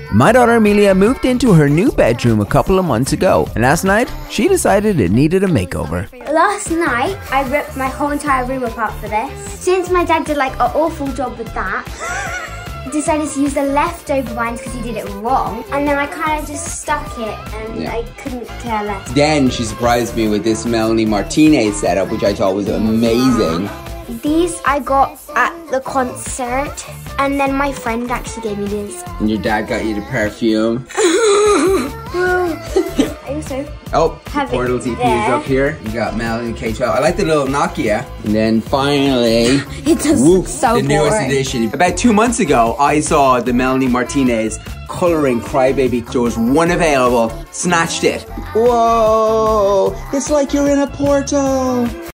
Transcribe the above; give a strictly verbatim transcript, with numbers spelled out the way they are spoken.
My daughter Amelia moved into her new bedroom a couple of months ago, and last night she decided it needed a makeover. Last night I ripped my whole entire room apart for this. Since my dad did like an awful job with that, I decided to use the leftover ones because he did it wrong, and then I kind of just stuck it and yeah. I couldn't care less. Then she surprised me with this Melanie Martinez setup, which I thought was amazing. These I got at the concert, and then my friend actually gave me these. And your dad got you the perfume. I also oh, have Portal it T P there. is up here. You got Melanie K twelve. I like the little Nokia. And then finally, it does whoop, so the newest boring. edition. About two months ago, I saw the Melanie Martinez coloring Crybaby. There was one available. Snatched it. Whoa! It's like you're in a portal.